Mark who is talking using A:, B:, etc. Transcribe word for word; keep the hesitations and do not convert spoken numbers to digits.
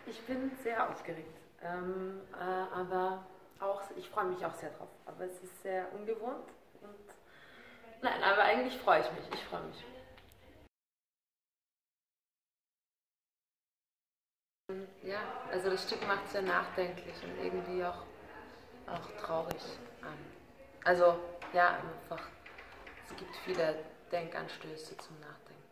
A: Ich bin sehr aufgeregt, ähm, äh, aber auch, ich freue mich auch sehr drauf. Aber es ist sehr ungewohnt und nein, aber eigentlich freue ich mich. Ich freue mich. Ja, also das Stück macht sehr nachdenklich und irgendwie auch, auch traurig an. Also ja, einfach, es gibt viele Denkanstöße zum Nachdenken.